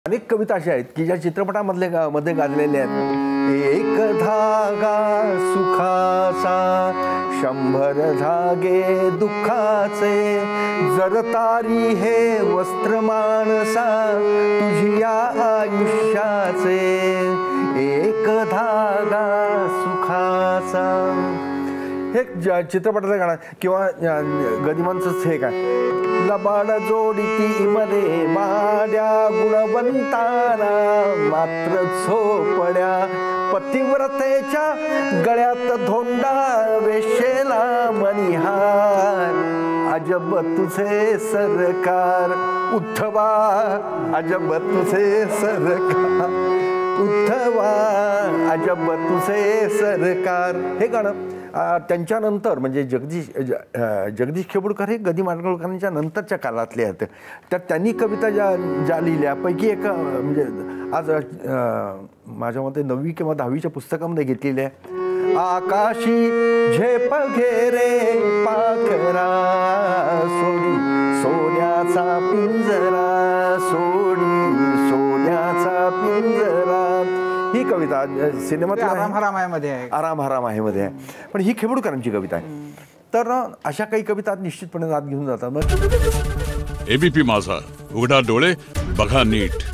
अनेक कविता अशा आहेत की ज्या चित्रपटामधले मध्ये गाजलेल्या आहेत. एक धागा सुखाचा 100 धागे दुःखाचे, जर तारी हे वस्त्र माणसा तुझ्या आयुष्याचे. एक धागा सुखाचा, हे चित्रपटाचं गाणं किंवा गदिमांचंच हे काय, लबाड जोडीती मध्ये माड्या गुणवंताना मात्र झोपड्या, पतिव्रतेच्या गळ्यात धोंडा वेशेला मनिहार. अजब तुझे सरकार उद्धवा, अजब तुझे सरकार उद्धवा, अजब तुझे सरकार. हे गाणं त्यांच्यानंतर म्हणजे जगदीश खेबुडकर हे गदी माडगुळकरांच्या नंतरच्या काळातले आहेत. तर त्यांनी कविता ज्या लिहिल्यापैकी एक म्हणजे आज माझ्या मते 9वी किंवा 10वीच्या पुस्तकामध्ये घेतलेली आहे. आकाशी झेप घेरे पाखरा सोडी सोन्याचा पिंजरा, सोडी सोन्याचा पिंजरा. ही कविता सिनेमात आराम हरामामध्ये आहे, आराम हरामामध्ये आहे, पण ही खेबुडकरांची कविता आहे. तर अशा काही कविता निश्चितपणे आत घेऊन जातात. एबीपी माझा, उघडा डोळे बघा नीट.